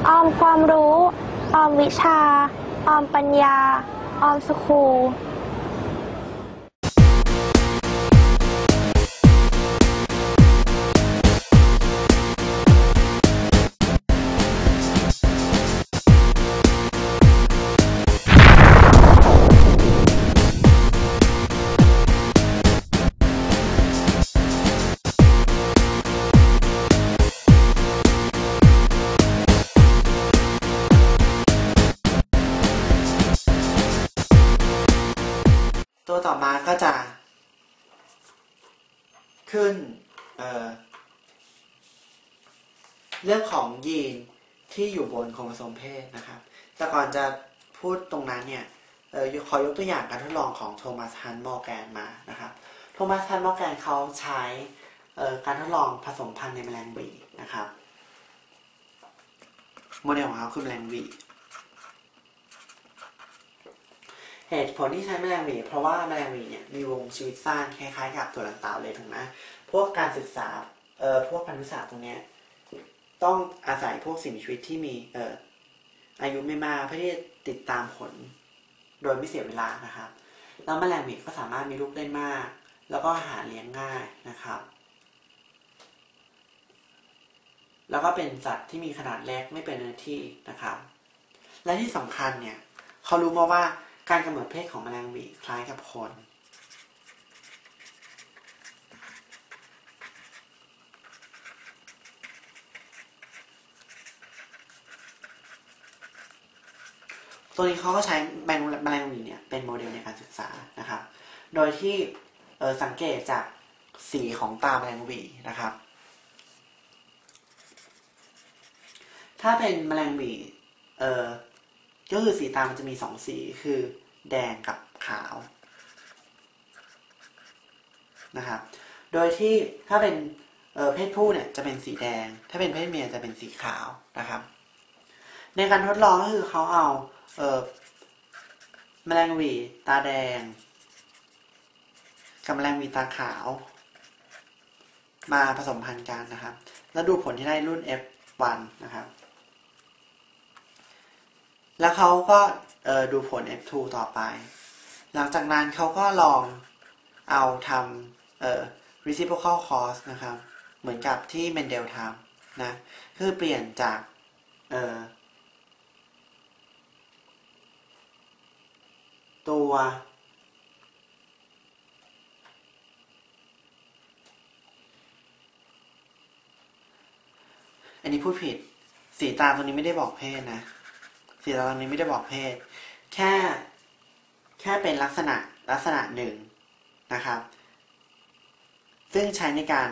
ออมความรู้ออมวิชาออมปัญญาออมสคูลตัวต่อมาก็จะขึ้นเรื่องของยีนที่อยู่บนโครโมโซมเพศนะครับแต่ก่อนจะพูดตรงนั้นเนี่ยขอยกตัวอย่างการทดลองของโทมัสฮันต์มอร์แกนมานะครับโทมัสฮันต์มอร์แกนเขาใช้การทดลองผสมพันธุ์ในแมลงหวีนะครับโมเดลของเขาคือแมลงหวีเหตุผลที่ใช้แมลงหวีเพราะว่าแมลงหวีเนี่ยมีวงชีวิตสั้นคล้ายๆกับตัวต่างๆเลยถูกไหมพวกการศึกษาพวกพันธุศาสตร์ตรงนี้ต้องอาศัยพวกสิ่งมีชีวิตที่มีอายุไม่มากเพื่อที่จะติดตามผลโดยไม่เสียเวลานะครับแล้วแมลงหวีก็สามารถมีลูกได้มากแล้วก็หาเลี้ยงง่ายนะครับแล้วก็เป็นสัตว์ที่มีขนาดเล็กไม่เป็นเนื้อที่นะครับและที่สำคัญเนี่ยเขารู้มาว่าการกำเนิดเพศของแมลงหวีคล้ายกับคนตัวนี้เขาก็ใช้แมลงหวีเนี่ยเป็นโมเดลในการศึกษานะครับโดยที่สังเกตจากสีของตาแมลงหวีนะครับถ้าเป็นแมลงหวีก็คือสีตามันจะมี2สีคือแดงกับขาวนะครับโดยที่ถ้าเป็นเพศผู้เนี่ยจะเป็นสีแดงถ้าเป็นเพศเมียจะเป็นสีขาวนะครับในการทดลองก็คือเขาเอาแมลงหวีตาแดงกับแมลงหวีตาขาวมาผสมพันธุ์กันนะครับแล้วดูผลที่ได้รุ่น F1 นะครับแล้วเขาก็ดูผล F2 ต่อไปหลังจากนั้นเขาก็ลองเอาทำreciprocal cross นะครับเหมือนกับที่เมนเดลทำนะคือเปลี่ยนจากตัวอันนี้พูดผิดสีตาตัวนี้ไม่ได้บอกเพศนะสีตาตัวนี้ไม่ได้บอกเพศแค่เป็นลักษณะหนึ่งนะครับซึ่งใช้ในการ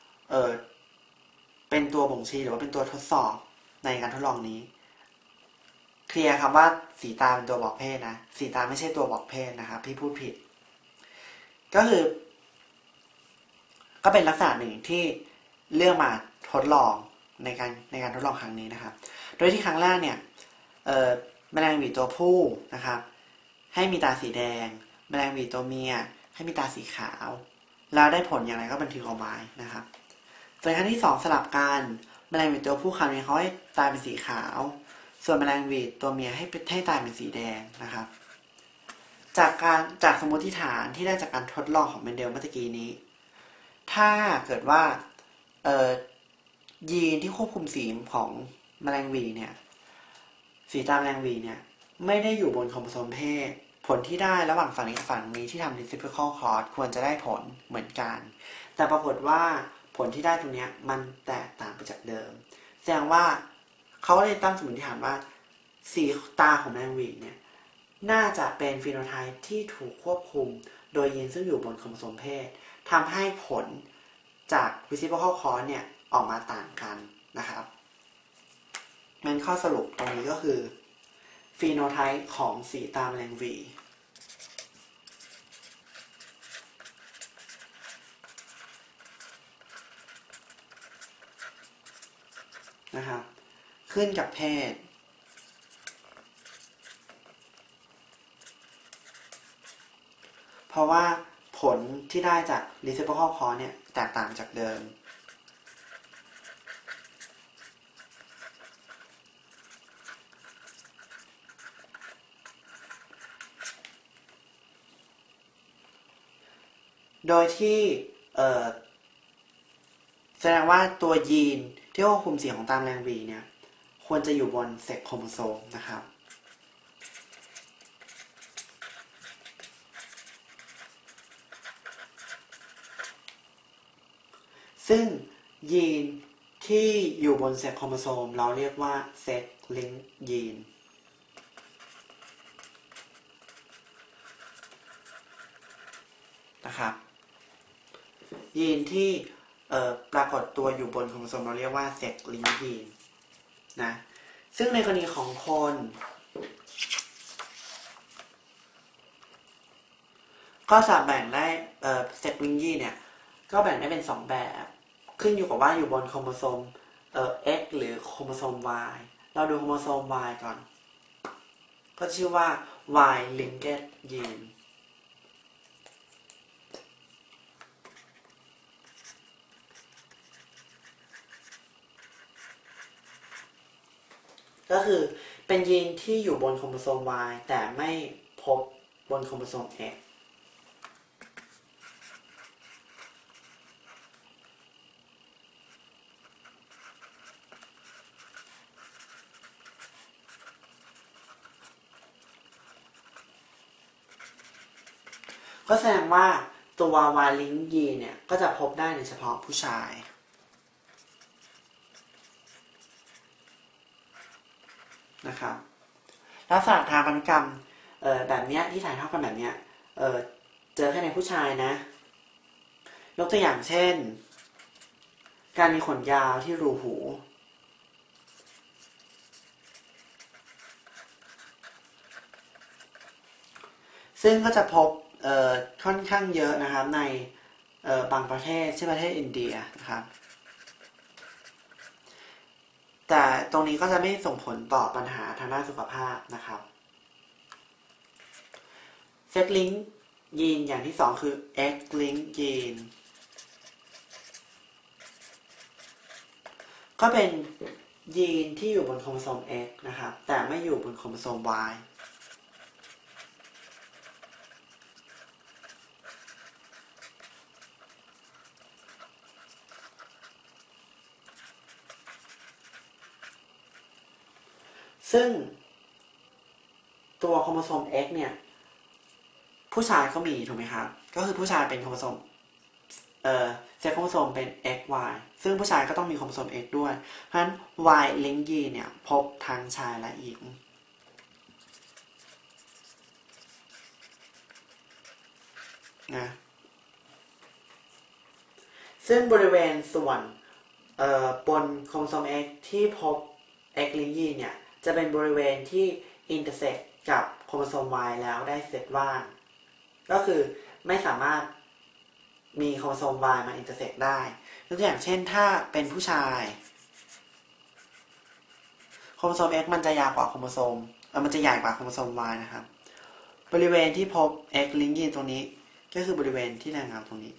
เป็นตัวบ่งชี้หรือว่าเป็นตัวทดสอบในการทดลองนี้เคลียร์ครับว่าสีตาเป็นตัวบอกเพศนะสีตาไม่ใช่ตัวบอกเพศนะครับพี่พูดผิดก็เป็นลักษณะหนึ่งที่เลือกมาทดลองในการทดลองครั้งนี้นะครับโดยที่ครั้งแรกเนี่ยแมลงหวีตัวผู้นะครับให้มีตาสีแดงแมลงหวีตัวเมียให้มีตาสีขาวแล้วได้ผลอย่างไรก็บันทึกเอาไว้นะครับส่วนครั้งที่2สลับกันแมลงหวีตัวผู้คราวนี้เขาให้ตาเป็นสีขาวส่วนแมลงหวีตัวเมียให้ตาเป็นสีแดงนะครับจากสมมติฐานที่ได้จากการทดลองของเมนเดลเมื่อกี้นี้ถ้าเกิดว่ายีนที่ควบคุมสีของแมลงหวีเนี่ยสีตาแมลงหวีเนี่ยไม่ได้อยู่บนโครโมโซมเพศผลที่ได้ระหว่างฝั่งนี้กับฝั่งนี้ที่ทำ reciprocal cross ควรจะได้ผลเหมือนกันแต่ปรากฏว่าผลที่ได้ตรงนี้มันแตกต่างไปจากเดิมแสดงว่าเขาเลยตั้งสมมติฐานว่าสีตาของแมลงหวีเนี่ยน่าจะเป็นฟีโนไทป์ที่ถูกควบคุมโดยยีนซึ่งอยู่บนโครโมโซมเพศทำให้ผลจาก reciprocal cross เนี่ยออกมาต่างกันนะครับงั้นข้อสรุปตรงนี้ก็คือฟีโนไทป์ของสีตาแมลงหวีนะครับขึ้นกับเพศเพราะว่าผลที่ได้จาก reciprocal cross เนี่ยแตกต่างจากเดิมโดยที่แสดงว่าตัวยีนที่ควบคุมสีของตามแรงวีเนี่ยควรจะอยู่บนเซ็กโครโมโซมนะครับซึ่งยีนที่อยู่บนเซ็กโครโมโซมเราเรียกว่าเซ็กลิงก์ยีนนะครับยีนที่ปรากฏตัวอยู่บนโครโมโซมเราเรียกว่าเซ็กลิงก์ยีนนะซึ่งในกรณีของคนก็จะแบ่งได้เซ็กลิงก์ยีนเนี่ยก็แบ่งได้เป็น2แบบขึ้นอยู่กับว่าอยู่บนโครโมโซมX หรือโครโมโซม Y เราดูโครโมโซม Y ก่อนก็ชื่อว่า Y linked gene ก็คือเป็นยีนที่อยู่บนโครโมโซม Y แต่ไม่พบบนโครโมโซม X ก็แสดงว่าตัว Y link gene เนี่ยก็จะพบได้ในเฉพาะผู้ชายนะครับลักษณะทางพันธุกรรมแบบนี้ที่ถ่ายทอดกันแบบนี้เจอแค่ในผู้ชายนะยกตัวอย่างเช่นการมีขนยาวที่รูหูซึ่งก็จะพบค่อนข้างเยอะนะครับในบางประเทศเช่นประเทศอินเดียนะครับแต่ตรงนี้ก็จะไม่ส่งผลต่อปัญหาทางด้านสุขภาพนะครับเซ็กลิงก์ยีนอย่างที่2คือ X link gene ก็เป็นยีนที่อยู่บนโครโมโซม X นะครับแต่ไม่อยู่บนโครโมโซม Y ซึ่งตัวโครโมโซม X เนี่ยผู้ชายก็มีถูกไหมครับก็คือผู้ชายเป็นโครโมโซมเซ็กโครโมโซมเป็น XY ซึ่งผู้ชายก็ต้องมีโครโมโซม X ด้วยเพราะฉะนั้น Y link gene เนี่ยพบทั้งชายและหญิงนะซึ่งบริเวณส่วนบนโครโมโซม X ที่พบ X link gene เนี่ยจะเป็นบริเวณที่ intersect กับโครโมโซม Y แล้วได้เซตว่างก็คือไม่สามารถมีโครโมโซม Y มา intersect ได้ยกตัวอย่างเช่นถ้าเป็นผู้ชายโครโมโซม X มันจะยาวกว่าโครโมโซมมันจะใหญ่กว่าโครโมโซม Y นะครับบริเวณที่พบ X link gene ตรงนี้ก็คือบริเวณที่แรงเงาตรงนี้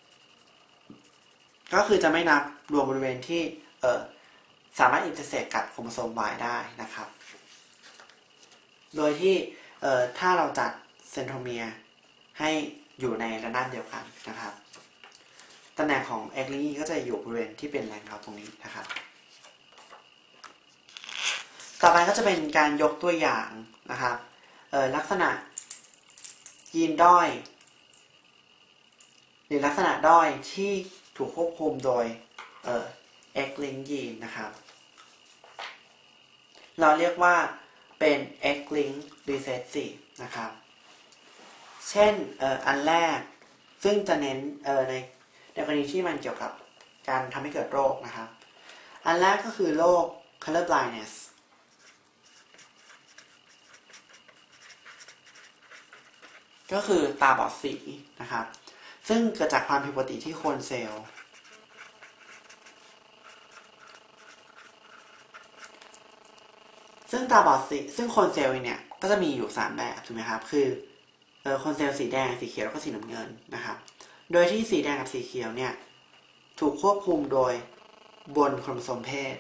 ก็คือจะไม่นับรวมบริเวณที่สามารถ intersect กับโครโมโซม Y ได้นะครับโดยที่ถ้าเราจัดเซนโทรเมียร์ให้อยู่ในระนาบเดียวกันนะครับตำแหน่งของ X link gene ก็จะอยู่บริเวณที่เป็นแรงเงาตรงนี้นะครับต่อไปก็จะเป็นการยกตัวอย่างนะครับลักษณะยีนด้อยหรือลักษณะด้อยที่ถูกควบคุมโดยX link gene นะครับเราเรียกว่าเป็น X link recessive นะครับเช่นอันแรกซึ่งจะเน้นในกรณีที่มันเกี่ยวกับการทำให้เกิดโรคนะครับอันแรกก็คือโรค color blindness ก็คือตาบอดสีนะครับซึ่งเกิดจากความผิดปกติที่โคนเซลล์ซึ่งตาบอดสีซึ่งโคนเซลล์เนี่ยก็จะมีอยู่3แบบถูกไหมครับคือโคนเซลล์สีแดงสีเขียวแล้วก็สีน้ำเงินนะครับโดยที่สีแดงกับสีเขียวเนี่ยถูกควบคุมโดยบนโครโมโซมเพศ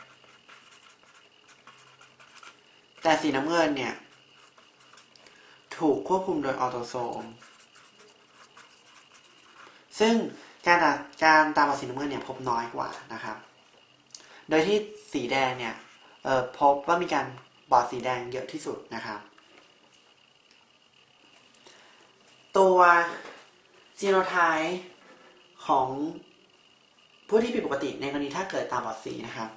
แต่สีน้ำเงินเนี่ยถถูกควบคุมโดยออโตโซมซึ่งการตาบอดสีน้ำเงินเนี่ยพบน้อยกว่านะครับโดยที่สีแดงเนี่ยพบว่ามีการบอดสีแดงเยอะที่สุดนะครับตัวจีโนไทป์ของผู้ที่ผิดปกติในกรณีถ้าเกิดตาบอดสีนะครับ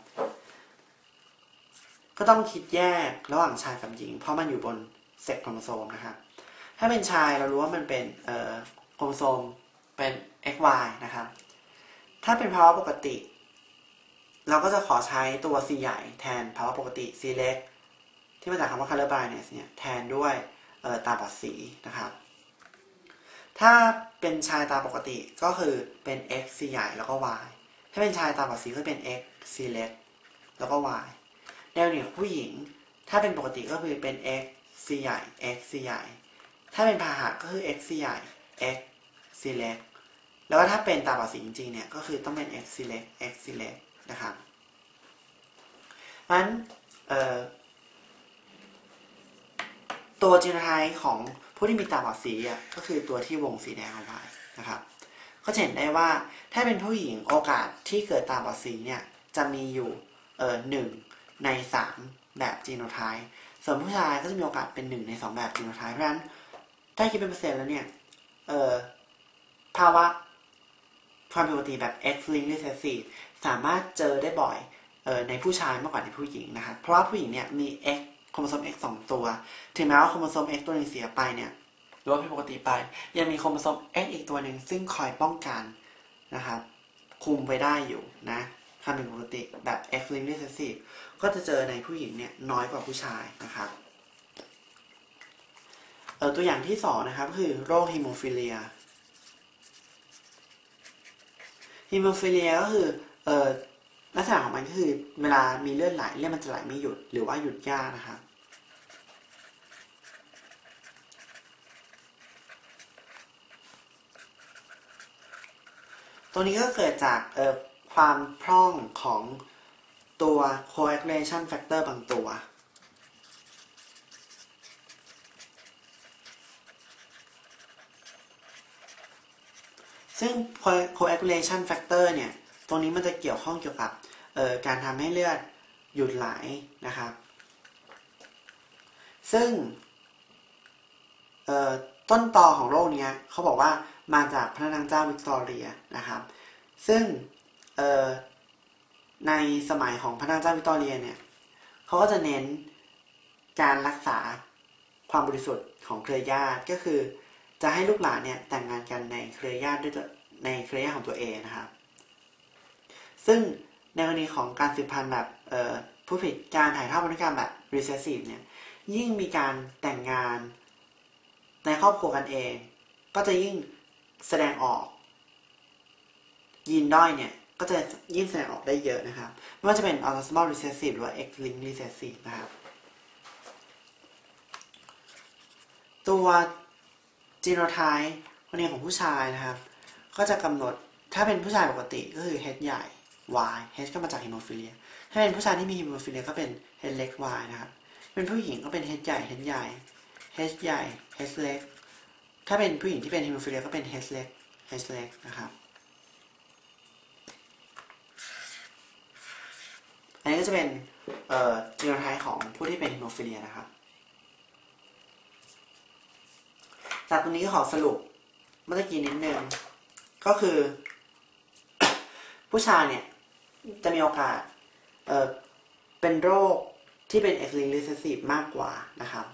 ก็ต้องคิดแยกระหว่างชายกับหญิงเพราะมันอยู่บนเซ็กโครโมโซมนะครับถ้าเป็นชายเรารู้ว่ามันเป็นโครโมโซมเป็น XY นะครับถ้าเป็นภาวะปกติเราก็จะขอใช้ตัว C ใหญ่แทนภาวะปกติ C เล็กที่มาจากคำว่า color blindness เนี่ยแทนด้วยตาบอดสีนะครับถ้าเป็นชายตาปกติก็คือเป็น X C ใหญ่แล้วก็ Y ถ้าเป็นชายตาบอดสีก็เป็น X C เล็กแล้วก็ Y แนวเนี่ยผู้หญิงถ้าเป็นปกติก็คือเป็น X C ใหญ่ X C ใหญ่ถ้าเป็นพาหะก็คือ X C ใหญ่ X C เล็กแล้วก็ถ้าเป็นตาบอดสีจริงๆเนี่ยก็คือต้องเป็น X C เล็ก X C เล็กนะครับเพราะฉะนั้นตัวจีโนไทป์ของผู้ที่มีตาบอดสีก็คือตัวที่วงสีแดงเอาไว้นะครับก็จะเห็นได้ว่าถ้าเป็นผู้หญิงโอกาสที่เกิดตาบอดสีเนี่ยจะมีอยู่1 ใน 3แบบจีโนไทป์ส่วนผู้ชายก็จะมีโอกาสเป็น1 ใน 2แบบจีโนไทป์เพราะฉะนั้นถ้าคิดเป็นเปอร์เซ็นต์แล้วเนี่ยภาวะความผิดปกติแบบ X-linked recessive สามารถเจอได้บ่อยในผู้ชายมากกว่าในผู้หญิงนะครับเพราะว่าผู้หญิงเนี่ยมี X โครโมโซม X 2 ตัวถึงแม้ว่าโครโมโซม X ตัวนึงเสียไปเนี่ยหรือว่าผิดปกติไปยังมีโครโมโซม X อีกตัวหนึ่งซึ่งคอยป้องกันนะครับคุมไปได้อยู่นะความผิดปกติแบบ X-linked recessive ก็จะเจอในผู้หญิงเนี่ยน้อยกว่าผู้ชายนะครับตัวอย่างที่2นะครับคือโรคฮีโมฟิเลียฮีโมฟิเลียก็คือลักษณะของมันก็คือเวลามีเลือดไหลมันจะไหลไม่หยุดหรือว่าหยุดยากนะครับตัวนี้ก็เกิดจากความพร่องของตัว coagulation factor บางตัวซึ่ง coagulation factor เนี่ยตรงนี้มันจะเกี่ยวข้องเกี่ยวกับการทำให้เลือดหยุดไหลนะครับซึ่งต้นตอของโรคนี้เขาบอกว่ามาจากพระนางเจ้าวิกตอเรียนะครับซึ่งในสมัยของพระนางเจ้าวิกตอเรียเนี่ยเขาก็จะเน้นการรักษาความบริสุทธิ์ของเครือญาติก็คือจะให้ลูกหลานเนี่ยแต่งงานกันในเครือญาติด้วยในเครือญาติของตัวเองนะครับซึ่งในกรณีของการสืบพันธุ์แบบผู้ผิดการถ่ายทอดพันธุกรรมแบบ recessive เนี่ยยิ่งมีการแต่งงานในครอบครัวกันเองก็จะยิ่งแสดงออกยีนด้อยเนี่ยก็จะยิ่งแสดงออกได้เยอะนะครับไม่ว่าจะเป็น autosomal recessive หรือว่า X-linked recessive นะครับตัวจีโนไทป์คนนี้ของผู้ชายนะครับก็จะกำหนดถ้าเป็นผู้ชายปกติก็คือ H ใหญ่ Y H ก็มาจากฮีโมฟิเลียถ้าเป็นผู้ชายที่มีฮีโมฟิเลียก็เป็น H เล็ก Y นะครับเป็นผู้หญิงก็เป็น H ใหญ่ H ใหญ่ H ใหญ่ H เล็กถ้าเป็นผู้หญิงที่เป็นฮีโมฟิเลียก็เป็น H เล็ก H เล็กนะครับอันนี้ก็จะเป็นจีโนไทป์ของผู้ที่เป็นฮีโมฟิเลียนะครับจากตรงนี้ขอสรุปเมื่อกี้นิดนึงก็คือ ผู้ชายเนี่ยจะมีโอกาสเป็นโรคที่เป็น X-linked recessive มากกว่านะครับ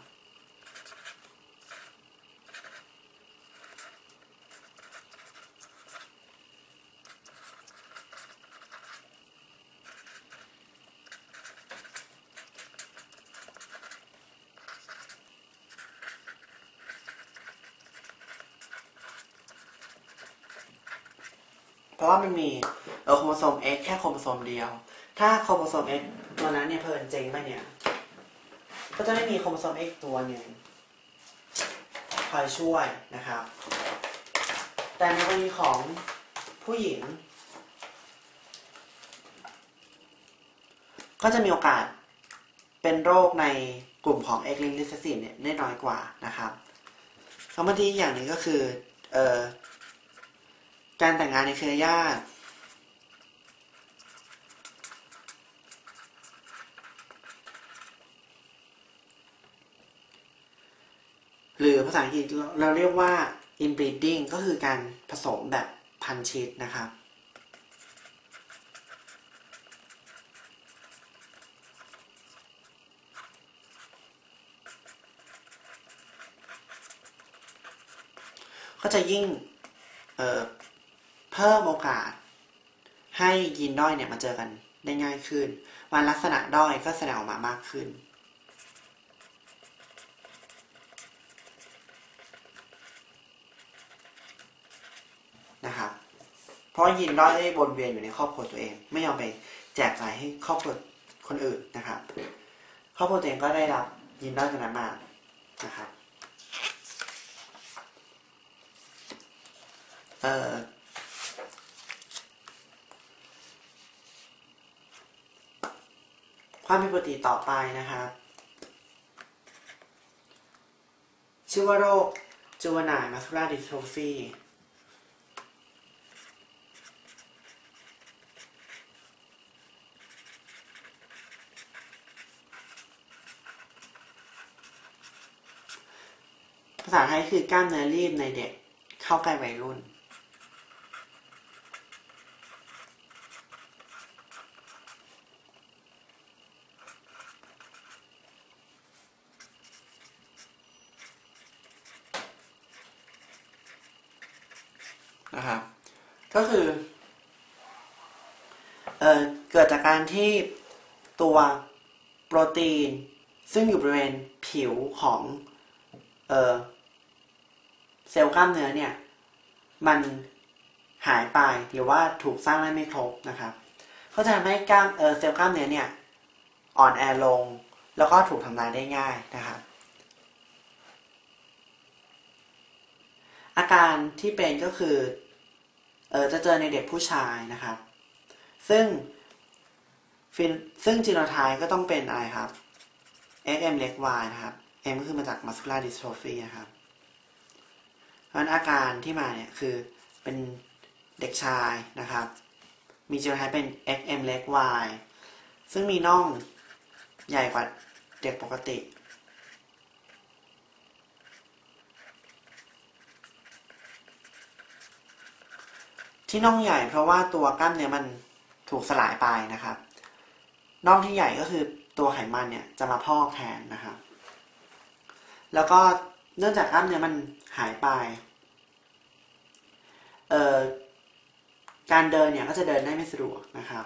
เพราะว่ามันมีโครโมโซม X แค่โครโมโซมเดียวถ้าโครโมโซม X ตัวนั้นเนี่ยเพิ่นเจ๊งไปเนี่ยก็จะไม่มีโครโมโซม X ตัวหนึ่งคอยช่วยนะครับแต่ในกรณีของผู้หญิงก็จะมีโอกาสเป็นโรคในกลุ่มของ X-linked recessive เนี่ยได้น้อยกว่านะครับบางทีอย่างหนึ่งก็คือการแต่งงานในเครือญาติหรือภาษาอังกฤษเราเรียกว่า inbreeding ก็คือการผสมแบบพันธุ์ชีสนะครับก็จะยิ่งเพิ่มโอกาสให้ยีนด้อยเนี่ยมาเจอกันได้ง่ายขึ้นวันลักษณะด้อยก็แสดงออกมามากขึ้นนะครับเพราะยีนด้อยได้วนเวียนอยู่ในครอบครัวตัวเองไม่ยอมไปแจกจ่ายให้ครอบครัวคนอื่นนะครับครอบครัวตัวเองก็ได้รับยีนด้อยตัวนั้นมานะครับความผิดปกติต่อไปนะครับชื่อว่าโรคจูเวนไนล์มัสคูลาร์ดิสโทรฟีภาษาไทยคือกล้ามเนื้อรีบในเด็กเข้าใกล้วัยรุ่นนะครับก็คือเกิดจากการที่ตัวโปรตีนซึ่งอยู่บริเวณผิวของเซลล์กล้ามเนื้อเนี่ยมันหายไปหรือว่าถูกสร้างได้ไม่ครบนะครับก็จะทำให้เซลล์กล้ามเนื้อเนี่ยอ่อนแอลงแล้วก็ถูกทำลายได้ง่ายนะครับอาการที่เป็นก็คือจะเจอในเด็กผู้ชายนะครับซึ่งจีโนไทป์ก็ต้องเป็นอะไรครับ XM เล็ก Y นะครับ M ก็คือมาจาก muscular dystrophy นะครับเพราะฉะนั้นอาการที่มาเนี่ยคือเป็นเด็กชายนะครับมีจีโนไทป์เป็น XM เล็ก Y ซึ่งมีน่องใหญ่กว่าเด็กปกติที่น่องใหญ่เพราะว่าตัวกล้ามเนื้อมันถูกสลายไปนะครับน่องที่ใหญ่ก็คือตัวไขมันเนี่ยจะมาพอกแทนนะครับแล้วก็เนื่องจากกล้ามเนื้อมันหายไปการเดินเนี่ยก็จะเดินได้ไม่สะดวกนะครับ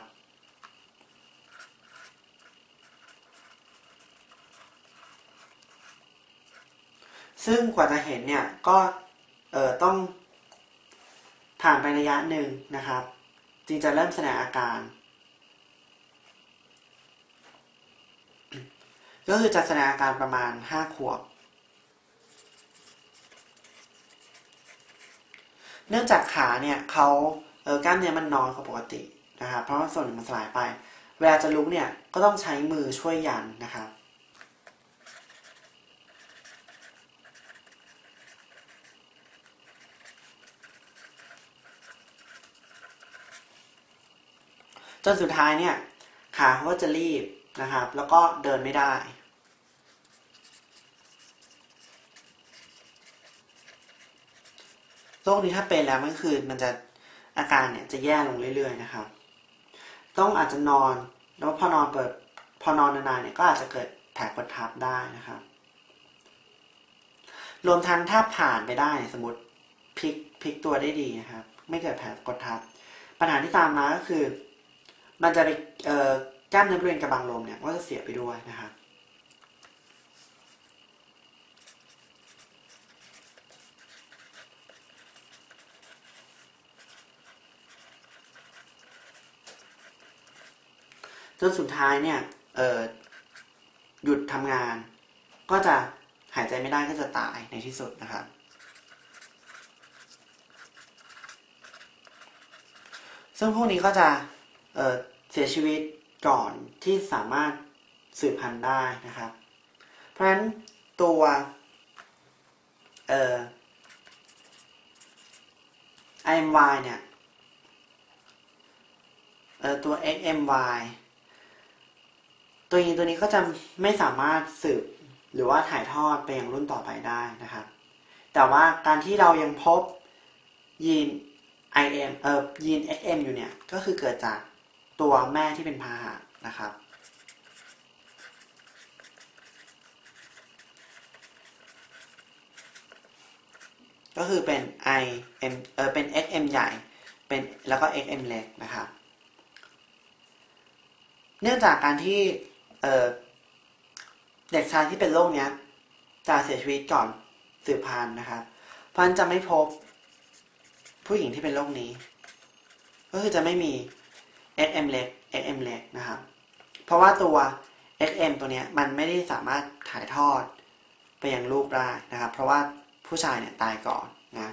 ซึ่งกว่าจะเห็นเนี่ยก็ต้องผ่านไประยะหนึ่งนะครับจึงจะเริ่มแสดงอาการก็คือจะแสดงอาการประมาณ5 ขวบเนื่องจากขาเนี่ยเขากล้ามเนื้อมันน้อยกว่าปกตินะครับเพราะว่าส่วนหนึ่งมันสลายไปเวลาจะลุกเนี่ยก็ต้องใช้มือช่วยยันนะครับจนสุดท้ายเนี่ยขาเขาก็จะรีบนะครับแล้วก็เดินไม่ได้โรคนี้ถ้าเป็นแล้วมันคือมันจะอาการเนี่ยจะแย่ลงเรื่อยๆนะครับต้องอาจจะนอนแล้วพอนอนนานๆเนี่ยก็อาจจะเกิดแผลกดทับได้นะครับรวมทั้งถ้าผ่านไปได้สมมติพลิกตัวได้ดีนะครับไม่เกิดแผลกดทับปัญหาที่ตามมาก็คือมันจะไปกล้ามเนื้อบริเวณกระบังลมเนี่ยก็จะเสียไปด้วยนะครับจนสุดท้ายเนี่ยหยุดทำงานก็จะหายใจไม่ได้ก็จะตายในที่สุดนะครับซึ่งพวกนี้ก็จะเสียชีวิตก่อนที่สามารถสืบพันธุ์ได้นะครับเพราะฉะนั้นตัว IMY เนี่ยตัว XMY ตัวยีนตัวนี้ก็จะไม่สามารถสืบหรือว่าถ่ายทอดไปยังรุ่นต่อไปได้นะครับแต่ว่าการที่เรายังพบยีน ยีน XM อยู่เนี่ยก็คือเกิดจากตัวแม่ที่เป็นพาหะนะครับก็คือเป็น เป็น XM ใหญ่เป็นแล้วก็ XM เล็กนะครับเนื่องจากการที่เด็กชายที่เป็นโรคนี้จะเสียชีวิตก่อนสืบพันธุ์นะครับเพราะฉะนั้นจะไม่พบผู้หญิงที่เป็นโรคนี้ก็คือจะไม่มี XM เล็ก XM เล็กนะครับเพราะว่าตัว XM ตัวนี้มันไม่ได้สามารถถ่ายทอดไปยังลูกได้นะครับเพราะว่าผู้ชายเนี่ยตายก่อนนะ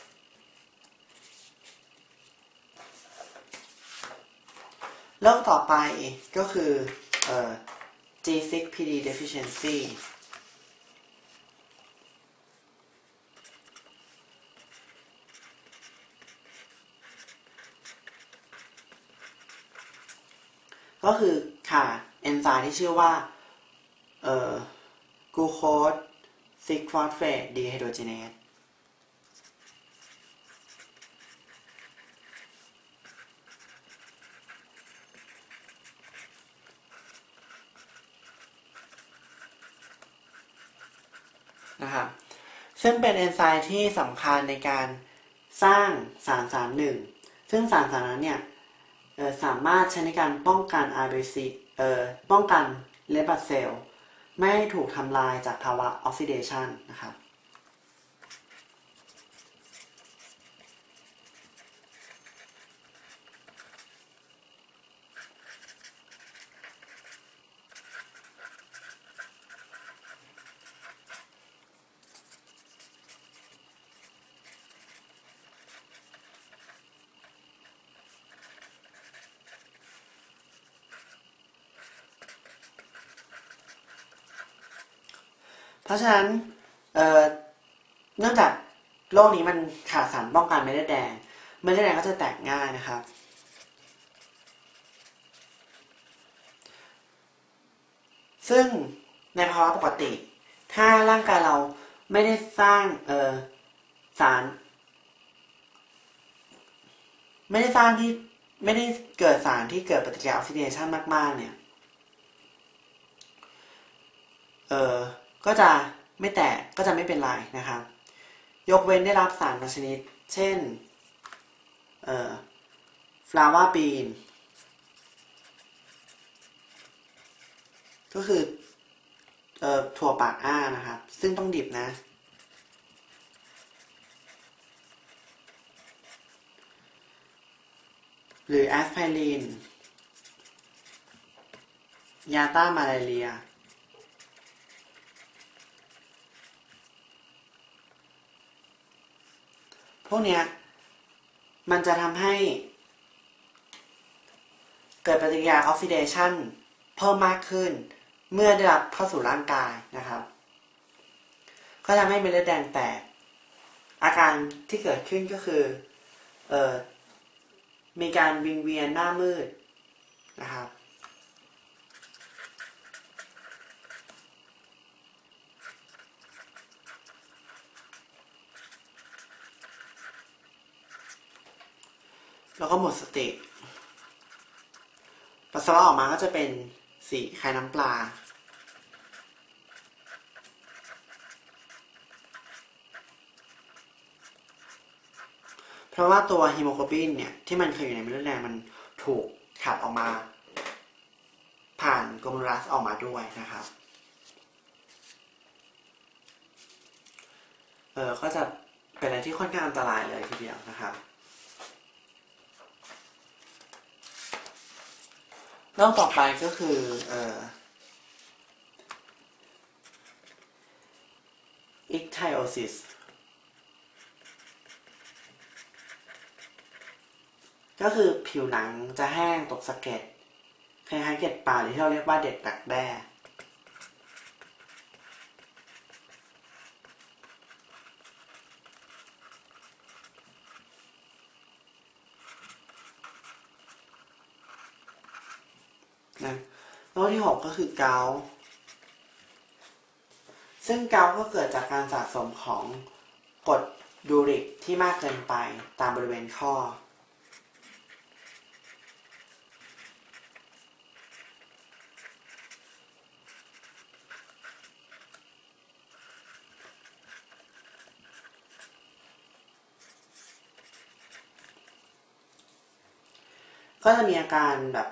โรคต่อไปก็คือG6PD deficiency ก็คือขาดเอนไซม์ที่ชื่อว่าglucose 6-phosphate dehydrogenase นะครับซึ่งเป็นเอนไซม์ที่สำคัญในการสร้างสาร1ซึ่งสารนั้นเนี่ยสามารถใช้ในการป้องกัน RBC ป้องกันเรดบลัดเซลล์ไม่ให้ถูกทำลายจากภาวะออกซิเดชันนะครับเพราะฉะนั้นเนื่องจากโรคนี้มันขาดสารป้องกันเม็ดเลือดแดงก็จะแตกง่ายนะครับซึ่งในภาวะปกติถ้าร่างกายเราไม่ได้สร้างสารไม่ได้เกิดสารที่เกิดปฏิกิริยาออกซิเดชันมากๆเนี่ยก็จะไม่แตกก็จะไม่เป็นไรนะครับยกเว้นได้รับสารบางชนิดเช่นฟลาวาบีนก็คือถั่วปากอ้านะครับซึ่งต้องดิบนะหรือแอสไพรินยาต้านมาลาเรียพวกเนี้ยมันจะทำให้เกิดปฏิกิริยาออกซิเดชันเพิ่มมากขึ้นเมื่อได้รับเข้าสู่ร่างกายนะครับก็ทำให้เม็ดเลือดแดงแตกอาการที่เกิดขึ้นก็คือมีการวิงเวียนหน้ามืดนะครับแล้วก็หมดสติปัสสาวะออกมาก็จะเป็นสีคล้ายน้ำปลาเพราะว่าตัวฮีโมโกลบินเนี่ยที่มันเคยอยู่ในเม็ดเลือดแดงมันถูกขับออกมาผ่านโกลเมรูลัสออกมาด้วยนะครับก็จะเป็นอะไรที่ค่อนข้างอันตรายเลยทีเดียวนะครับโรคต่อไปก็คือichthyosis ก็คือผิวหนังจะแห้งตกสะเก็ดคล้ายๆเกล็ดปลาหรือที่เราเรียกว่าเด็กดักแด้นะโรคที่ 6 ก็คือเกาต์ซึ่งเกาต์ก็เกิดจากการสะสมของกรดยูริกที่มากเกินไปตามบริเวณข้อก็จะมีอาการแบบ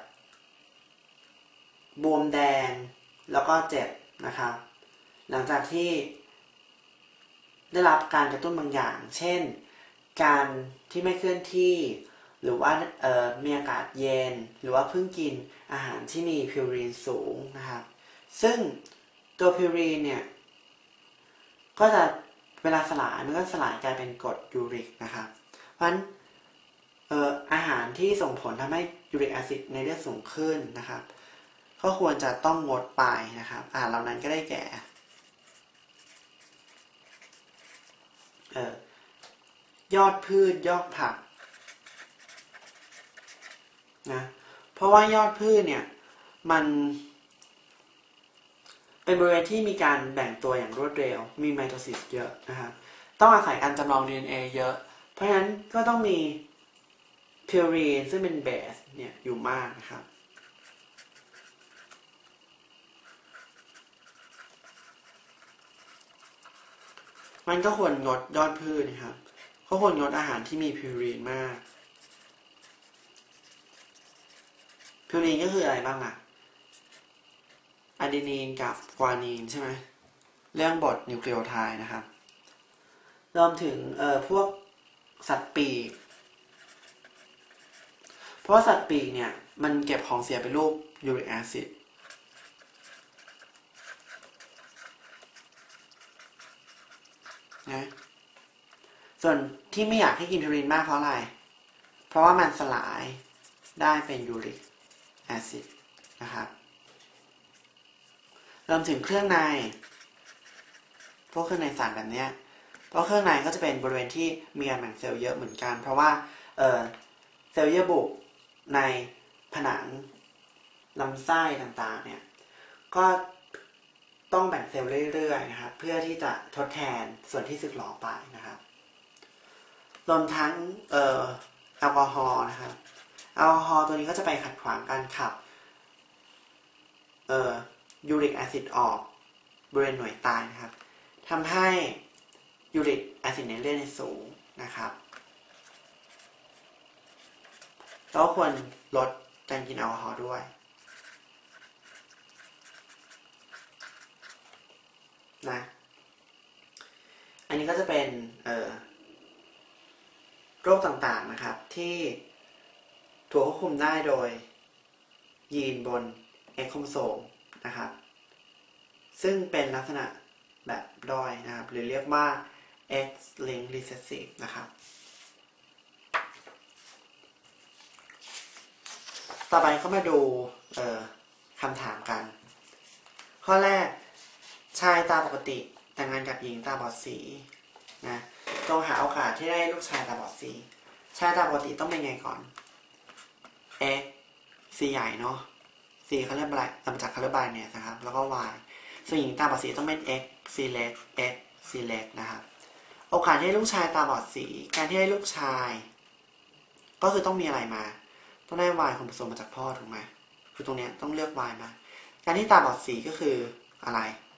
บวมแดงแล้วก็เจ็บนะครับหลังจากที่ได้รับการกระตุ้นบางอย่าง เช่นการที่ไม่เคลื่อนที่หรือว่ามีอากาศเย็นหรือว่าเพิ่งกินอาหารที่มีพิวรีนสูงนะครับซึ่งตัวพิวรีนเนี่ยก็จะเวลาสลายมันก็สลายกลายเป็นกรดยูริกนะครับเพราะฉะนั้นอาหารที่ส่งผลทำให้ยูริกแอซิดในเลือดสูงขึ้นนะครับก็ควรจะต้องงดไปนะครับอาหารเหล่านั้นก็ได้แก่ยอดพืชยอดผักนะเพราะว่ายอดพืชเนี่ยมันเป็นบริเวณที่มีการแบ่งตัวอย่างรวดเร็วมีไมโทซิสเยอะนะครับต้องอาศัยการจำลอง DNA เยอะเพราะฉะนั้นก็ต้องมีพิวรีนซึ่งเป็นเบสเนี่ยอยู่มากนะครับมันก็ควรงดยอดพืชนะครับก็ควรงดอาหารที่มีพิวรีนมากพิวรีนก็คืออะไรบ้างอะอะดีนีนกับกวานีนใช่ไหมเรื่องบทนิวเคลีโอไทด์นะครับรวมถึงพวกสัตว์ปีกเพราะว่าสัตว์ปีกเนี่ยมันเก็บของเสียเป็นรูปยูริกแอซิดนะส่วนที่ไม่อยากให้กินพิวรีนมากเพราะอะไรเพราะว่ามันสลายได้เป็นยูริกแอซิดนะครับรวมถึงเครื่องในพวกเครื่องในสัตว์แบบนี้เพราะเครื่องในก็จะเป็นบริเวณที่มีการแบ่งเซลล์เยอะเหมือนกันเพราะว่าเซลล์เยื่อบุในผนังลำไส้ต่างๆเนี่ยก็ต้องแบ่งเซลล์เรื่อยๆนะครับเพื่อที่จะทดแทนส่วนที่สึกหรอไปนะครับรวมทั้งแอลกอฮอล์นะครับแอลกอฮอล์ตัวนี้ก็จะไปขัดขวางการขับยูริกแอซิดออกบริเวณหน่วยตายนะครับทำให้ยูริกแอซิดในเลือดสูงนะครับเราควรลดการกินแอลกอฮอล์ด้วยนะอันนี้ก็จะเป็นโรคต่างๆนะครับที่ถูกควบคุมได้โดยยีนบน X โครโมโซมนะครับซึ่งเป็นลักษณะแบบด้อยนะครับหรือเรียกว่า X-linked recessive นะครับต่อไปก็มาดูคำถามกันข้อแรกชายตาปกติแต่งงานกับหญิงตาบอดสีนะจงหาโอกาสที่ได้ลูกชายตาบอดสีชายตาปกติต้องเป็นไงก่อน X C ใหญ่เนาะ C เขาเรียกอะไรมาจาก color blindness นะครับแล้วก็ Y ส่วนหญิงตาบอดสีต้องเป็น X C เล็ก X C เล็กนะครับโอกาสที่ได้ลูกชายตาบอดสีการที่ได้ลูกชายก็คือต้องมีอะไรมาต้องได้ Y คนผสมมาจากพ่อถูกไหมคือตรงนี้ต้องเลือก Y มาการที่ตาบอดสีก็คืออะไร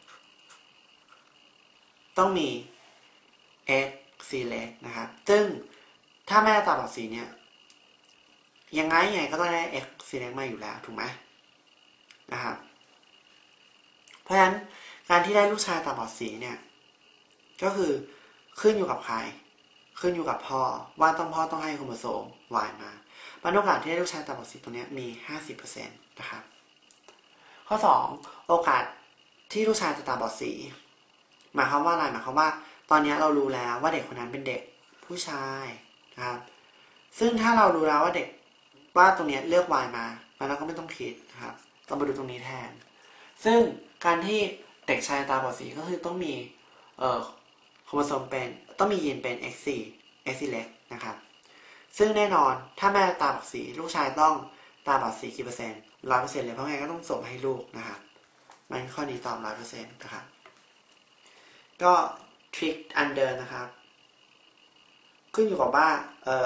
ต้องมี X C เล็กนะครับซึ่งถ้าแม่ตาบอดสีเนี่ยยังไงก็ต้องได้ X C เล็กมาอยู่แล้วถูกไหมนะครับเพราะฉะนั้นการที่ได้ลูกชายตาบอดสีเนี่ยก็คือขึ้นอยู่กับใครขึ้นอยู่กับพ่อว่าพ่อต้องให้โครโมโซม Y มาโอกาสที่ได้ลูกชายตาบอดสีตัวนี้มี 50% นะครับข้อ2โอกาสที่ลูกชายจะตาบอดสีหมายความว่าอะไรหมายความว่าตอนนี้เรารู้แล้วว่าเด็กคนนั้นเป็นเด็กผู้ชายนะครับซึ่งถ้าเรารู้แล้วว่าเด็กว่าตรงนี้เลือก Y มาเราก็ไม่ต้องคิดนะครับต้องมาดูตรงนี้แทนซึ่งการที่เด็กชายตาบอดสีก็คือต้องมีโครโมโซมเป็นต้องมียีนเป็น X4 X เล็กนะครับซึ่งแน่นอนถ้าแม่ตาบอดสีลูกชายต้องตาบอดสีกี่เปอร์เซ็นต์100%เลยเพราะไงก็ต้องส่งให้ลูกนะครับมันข้อนี้ตอบ100%นะครับก็ทริคอันเดิมนะครับขึ้นอยู่กับว่า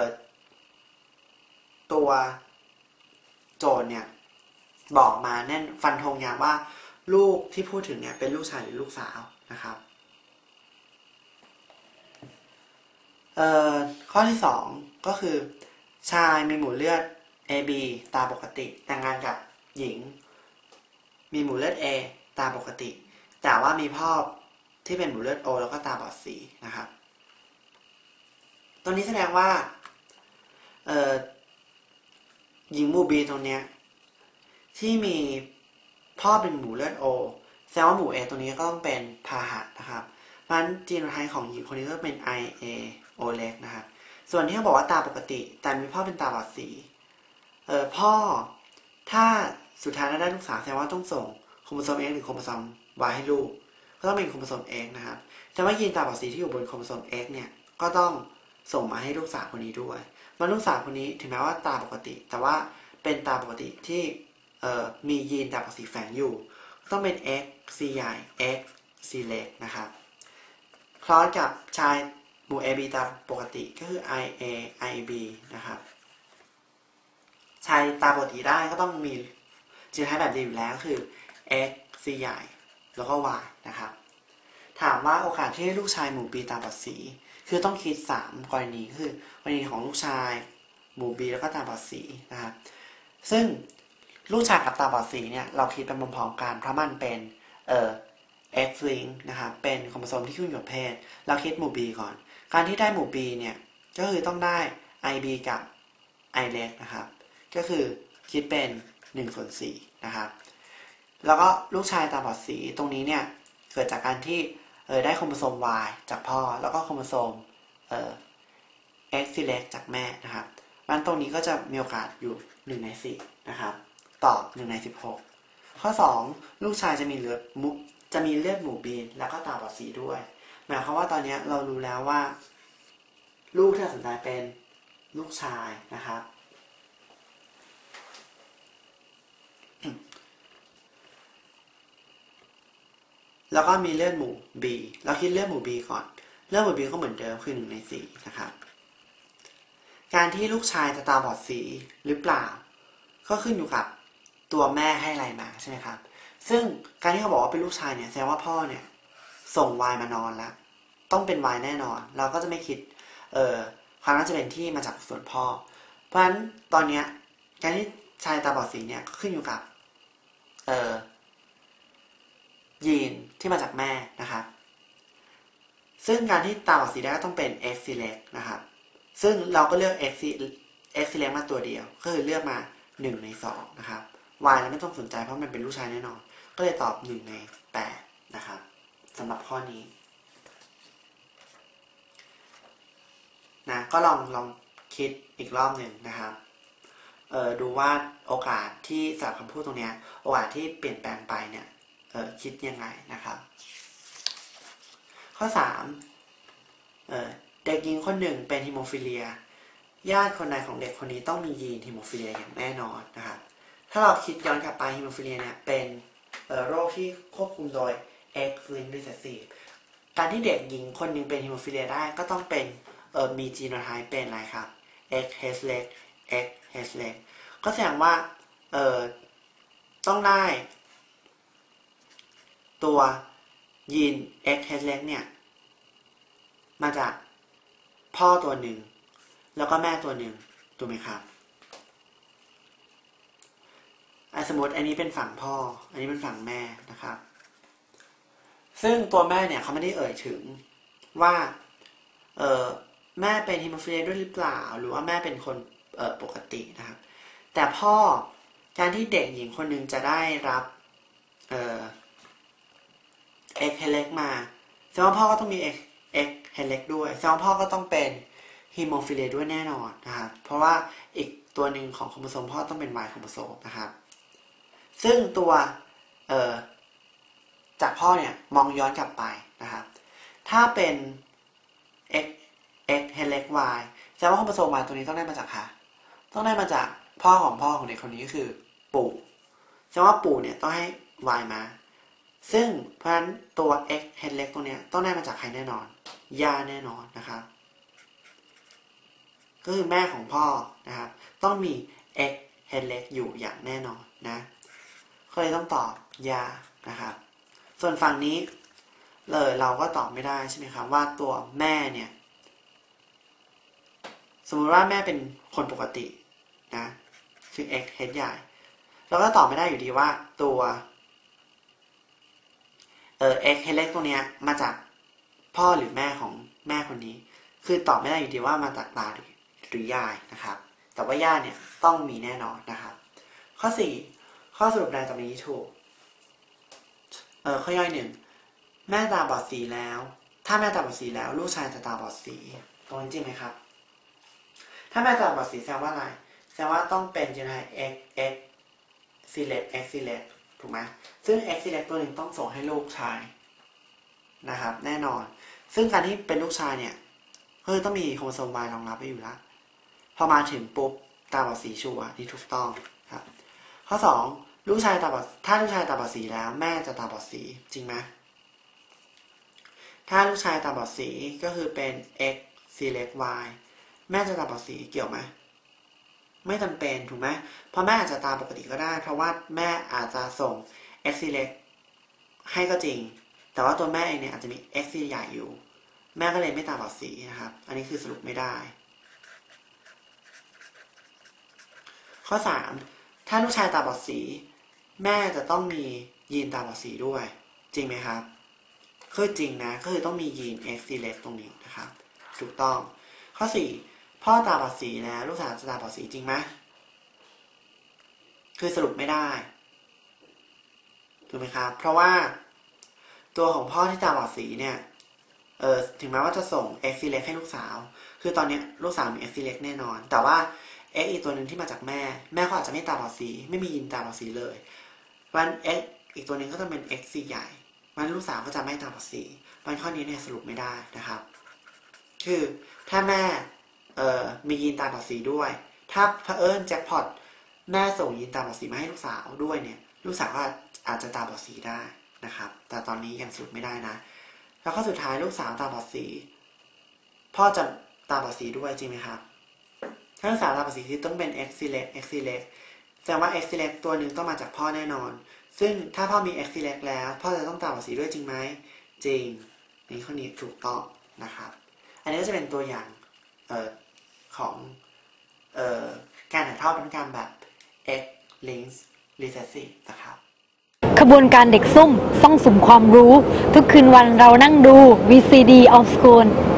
ตัวโจทย์เนี่ยบอกมาแน่นฟันธงอย่างว่าลูกที่พูดถึงเนี่ยเป็นลูกชายหรือลูกสาวนะครับข้อที่2ก็คือชายมีหมู่เลือด AB ตาปกติแต่งงานกับหญิงมีหมู่เลือด A ตาปกติแต่ว่ามีพ่อที่เป็นหมู่เลือด O แล้วก็ตาบอดสีนะครับตัวนี้แสดงว่าหญิงหมู่ B ตรงเนี้ยที่มีพ่อเป็นหมู่เลือด O แสดงว่าหมู่ A ตรงนี้ก็ต้องเป็นพาหะนะครับมันจีโนไทป์ของหญิงคนนี้ก็เป็น IA O เล็กนะครับส่วนที่เขาบอกว่าตาปกติแต่มีพ่อเป็นตาบอดสีพ่อถ้าสุดท้ายแล้วได้ลูกสาวแสดงว่าต้องส่งโครโมโซม X หรือโครโมโซม Y ให้ลูกก็ต้องเป็นโครโมโซม X นะครับแต่ว่ายีนตาบอดสีที่อยู่บนโครโมโซม X เนี่ยก็ต้องส่งมาให้ลูกสาวคนนี้ด้วยมาลูกสาวคนนี้ถึงแม้ว่าตาปกติแต่ว่าเป็นตาปกติที่มียีนตาบอดสีแฝงอยู่ต้องเป็น X C ใหญ่ X C เล็กนะครับคล้อยกับชายหมู่ AB ตาปกติก็คือ IA IB นะครับชายตาปกติได้ก็ต้องมีจีนไทป์แบบเดียวอยู่แล้วก็คือ X C ใหญ่แล้วก็ Y นะครับถามว่าโอกาสที่ลูกชายหมู่ B ตาบอดสีคือต้องคิด3กรณีคือกรณีของลูกชายหมู่ B แล้วก็ตาบอดสีนะครับซึ่งลูกชายกับตาบอดสีเนี่ยเราคิดเป็นพร้อมๆกันเพราะมันเป็นX link นะครับเป็นโครโมโซมที่ขึ้นอยู่กับเพศเราคิดหมู่ B ก่อนการที่ได้หมู่ B เนี่ยก็คือต้องได้ IB กับ I เล็กนะครับก็คือคิดเป็น1/4นะครับแล้วก็ลูกชายตาบอดสีตรงนี้เนี่ยเกิดจากการที่ได้โครโมโซม Y จากพ่อแล้วก็โครโมโซมX เล็กจากแม่นะครับมันตรงนี้ก็จะมีโอกาสอยู่1 ใน 4นะครับตอบ1 ใน 16ข้อ2ลูกชายจะมีเลือดหมู่ B แล้วก็ตาบอดสีด้วยหมายความว่าตอนนี้เรารู้แล้วว่าลูกที่เราสนใจเป็นลูกชายนะครับแล้วก็มีเลือดหมู่ B เราคิดเลือดหมู่ B ก่อนเลือดหมู่ B ก็เหมือนเดิมคือ1 ใน 4นะครับการที่ลูกชายจะตาบอดสีหรือเปล่าก็ขึ้นอยู่กับตัวแม่ให้อะไรมาใช่ไหมครับซึ่งการที่เขาบอกว่าเป็นลูกชายเนี่ยแสดงว่าพ่อเนี่ยส่ง Y มานอนแล้วต้องเป็น Y แน่นอนเราก็จะไม่คิดความน่าจะเป็นที่มาจากส่วนพ่อเพราะฉะนั้นตอนนี้การที่ชายตาบอดสีเนี่ยก็ขึ้นอยู่กับยีนที่มาจากแม่นะครับซึ่งการที่ตาบอดสีได้ก็ต้องเป็น X select นะครับซึ่งเราก็เลือก X select มาตัวเดียวก็คือเลือกมา1 ใน 2นะครับ Y เราไม่ต้องสนใจเพราะมันเป็นลูกชายแน่นอนก็เลยตอบ1 ใน 8นะครับสำหรับข้อนี้นะก็ลองคิดอีกรอบหนึ่งนะครับดูว่าโอกาสที่สำหรับคำพูดตรงนี้โอกาสที่เปลี่ยนแปลงไปเนี่ยคิดยังไงนะครับข้อ3เด็กหญิงคนหนึ่งเป็นฮีโมฟิเลียญาติคนใดของเด็กคนนี้ต้องมียีนฮีโมฟิเลียอย่างแน่นอนนะครับถ้าเราคิดย้อนกลับไปฮีโมฟิเลียเนี่ยเป็นโรคที่ควบคุมโดย X linked recessive การที่เด็กหญิงคนหนึ่งเป็นฮีโมฟิเลียได้ก็ต้องเป็นมีจีโนไทป์เป็นอะไรครับ X H เล็ก X H เล็กก็แสดงว่าต้องได้ตัวยีน X H เล็กเนี่ยมาจากพ่อตัวหนึ่งแล้วก็แม่ตัวหนึ่งถูกไหมครับสมมติอันนี้เป็นฝั่งพ่ออันนี้เป็นฝั่งแม่นะครับซึ่งตัวแม่เนี่ยเขาไม่ได้เอ่ยถึงว่าแม่เป็นฮีโมฟิเลียด้วยหรือเปล่าหรือว่าแม่เป็นคนปกตินะครับแต่พ่อการที่เด็กหญิงคนหนึ่งจะได้รับX เฮเล็กมาแสดงว่าพ่อก็ต้องมี X เฮเล็กด้วยแสดงว่าพ่อก็ต้องเป็นฮีโมฟิเลียด้วยแน่นอนนะครับเพราะว่าอีกตัวหนึ่งของโครโมโซมพ่อต้องเป็น Y โครโมโซมนะครับซึ่งตัวจากพ่อเนี่ยมองย้อนกลับไปนะครับถ้าเป็น X เฮเล็ก Y แสดงว่าโครโมโซม Y ตัวนี้ต้องได้มาจากค่ะต้องได้มาจากพ่อของเด็กคนนี้ก็คือปู่แสดงว่าปู่เนี่ยต้องให้ y มาซึ่งเพราะฉะนั้นตัว x เฮดเล็กตรงเนี้ยต้องได้มาจากใครแน่นอนย่าแน่นอนนะครับก็คือแม่ของพ่อนะครับต้องมี x เฮดเล็กอยู่อย่างแน่นอนนะก็เลยต้องตอบย่านะครับส่วนฝั่งนี้เลยเราก็ตอบไม่ได้ใช่ไหมครับว่าตัวแม่เนี่ยสมมติว่าแม่เป็นคนปกตินะคือ x เฮดใหญ่เราก็ตอบไม่ได้อยู่ดีว่าตัวx เฮดเล็กตรงเนี้ยมาจากพ่อหรือแม่ของแม่คนนี้คือตอบไม่ได้อยู่ดีว่ามาจากตาหรือยายนะครับแต่ว่าย่าเนี่ยต้องมีแน่นอนนะครับข้อ4ข้อสรุปใดต่อไปนี้ถูกข้อย่อย1แม่ตาบอดสีแล้วถ้าแม่ตาบอดสีแล้วลูกชายจะตาบอดสีตรงนี้จริงไหมครับถ้าแม่ตาบอดสีแสดงว่าอะไรแสดงว่าต้องเป็นยังไง x select x select ถูกไหมซึ่ง x select ตัวหนึ่งต้องส่งให้ลูกชายนะครับแน่นอนซึ่งการที่เป็นลูกชายเนี่ยคือต้องมีโครโมโซม Y รองรับไว้อยู่แล้วพอมาถึงปุ๊บตาบอดสีชัวร์ที่ถูกต้องครับข้อ2ลูกชายตาบอดถ้าลูกชายตาบอดสีแล้วแม่จะตาบอดสีจริงไหมถ้าลูกชายตาบอดสีก็คือเป็น x select y แม่จะตาบอดสีเกี่ยวไหมไม่จำเป็นถูกไหมเพราะแม่อาจจะตาปกติก็ได้เพราะว่าแม่อาจจะส่ง x select ให้ก็จริงแต่ว่าตัวแม่เองเนี่ยอาจจะมี x ใหญ่อยู่แม่ก็เลยไม่ตาบอดสีนะครับอันนี้คือสรุปไม่ได้ข้อ3ถ้าลูกชายตาบอดสีแม่จะต้องมียีนตาบอดสีด้วยจริงไหมครับคือจริงนะก็คือต้องมียีน x select ตรงนี้นะครับถูกต้องข้อ4พ่อตาบอดสีแล้วลูกสาวจะตาบอดสีจริงไหมคือสรุปไม่ได้ถูกไหมครับเพราะว่าตัวของพ่อที่ตาบอดสีเนี่ยถึงแม้ว่าจะส่ง x select ให้ลูกสาวคือตอนนี้ลูกสาวมี x select แน่นอนแต่ว่า x อีกตัวหนึ่งที่มาจากแม่ก็อาจจะไม่ตาบอดสีไม่มียีนตาบอดสีเลยวัน x อีกตัวหนึ่งก็จะเป็น x สีใหญ่วันลูกสาวก็จะไม่ตาบอดสีวันข้อนี้เนี่ยสรุปไม่ได้นะครับคือถ้าแม่มียีนตาบอดสีด้วยถ้าเผอิญแจ็คพอตแม่ส่งยีนตาบอดสีมาให้ลูกสาวด้วยเนี่ยลูกสาวก็อาจจะตาบอดสีได้นะครับแต่ตอนนี้ยังสรุปไม่ได้นะแล้วข้อสุดท้ายลูกสาวตาบอดสีพ่อจะตาบอดสีด้วยจริงไหมครับถ้าลูกสาวตาบอดสีที่ต้องเป็น x select x select แสดงว่า x select ตัวหนึ่งต้องมาจากพ่อแน่นอนซึ่งถ้าพ่อมี x select แล้วพ่อจะต้องตาบอดสีด้วยจริงไหมจริงนี่ข้อนี้ถูกต้องนะครับอันนี้ก็จะเป็นตัวอย่างของการถ่ายทอดพันธุกรรมแบบ X linked recessive นะครับขบวนการเด็กซุ่มซ่องสุมความรู้ทุกคืนวันเรานั่งดู VCD of School